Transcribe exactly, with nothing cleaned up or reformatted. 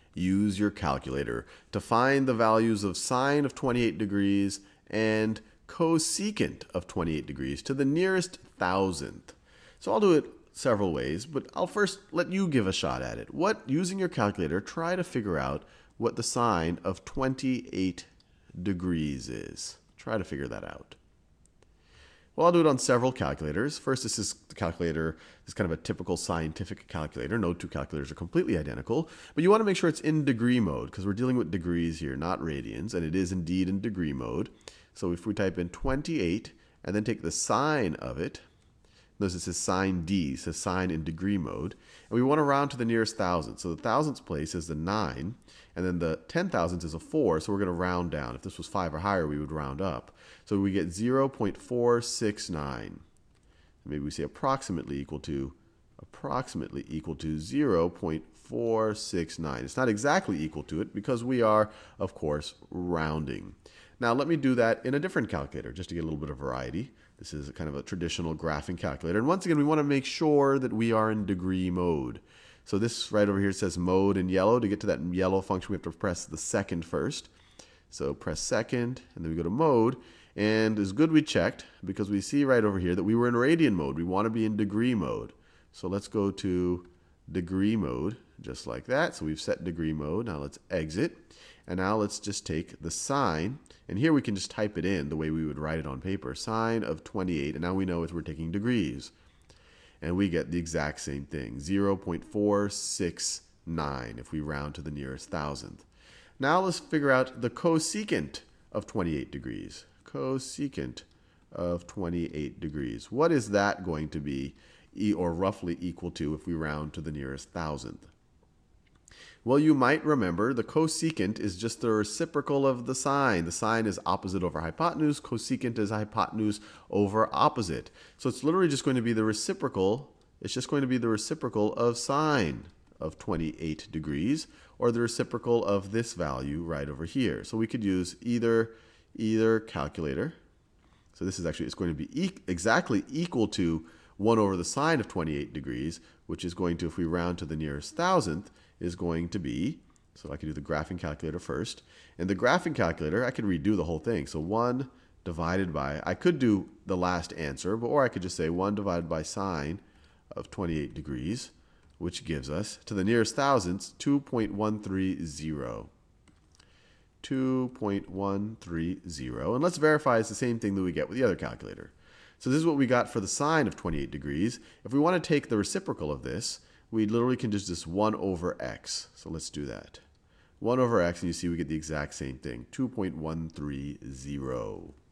use your calculator to find the values of sine of twenty-eight degrees and cosecant of twenty-eight degrees to the nearest thousandth. So I'll do it several ways, but I'll first let you give a shot at it. What, using your calculator, try to figure out what the sine of twenty-eight degrees is. Try to figure that out. Well, I'll do it on several calculators. First, this is the calculator. This is kind of a typical scientific calculator. No two calculators are completely identical, but you want to make sure it's in degree mode because we're dealing with degrees here, not radians, and it is indeed in degree mode. So if we type in twenty-eight and then take the sine of it, notice it says sine d, it says sine in degree mode, and we want to round to the nearest thousandth. So the thousandths place is the nine, and then the ten thousandths is a four, so we're going to round down. If this was five or higher, we would round up. So we get zero point four six nine. Maybe we say approximately equal to, approximately equal to zero point four six nine. It's not exactly equal to it because we are, of course, rounding. Now let me do that in a different calculator just to get a little bit of variety. This is a kind of a traditional graphing calculator. And once again, we want to make sure that we are in degree mode. So this right over here says mode in yellow. To get to that yellow function, we have to press the second first. So press second, and then we go to mode. And it's good we checked because we see right over here that we were in radian mode. We want to be in degree mode. So let's go to degree mode, just like that. So we've set degree mode. Now let's exit. And now let's just take the sine. And here we can just type it in the way we would write it on paper. Sine of twenty-eight. And now we know if we're taking degrees. And we get the exact same thing, zero point four six nine if we round to the nearest thousandth. Now let's figure out the cosecant of twenty-eight degrees. Cosecant of twenty-eight degrees. What is that going to be, or roughly equal to, if we round to the nearest thousandth? Well, you might remember the cosecant is just the reciprocal of the sine. The sine is opposite over hypotenuse. Cosecant is hypotenuse over opposite. So it's literally just going to be the reciprocal. It's just going to be the reciprocal of sine of twenty-eight degrees, or the reciprocal of this value right over here. So we could use either, either calculator. So this is actually, it's going to be e exactly equal to one over the sine of twenty-eight degrees, which is going to, if we round to the nearest thousandth, is going to be, so I could do the graphing calculator first. And the graphing calculator, I could redo the whole thing. So one divided by, I could do the last answer, but or I could just say one divided by sine of twenty-eight degrees, which gives us, to the nearest thousandths, two point one three zero. two point one three zero. And let's verify it's the same thing that we get with the other calculator. So this is what we got for the sine of twenty-eight degrees. If we want to take the reciprocal of this, we literally can just just one over x. So let's do that. one over x, and you see we get the exact same thing, two point one three zero.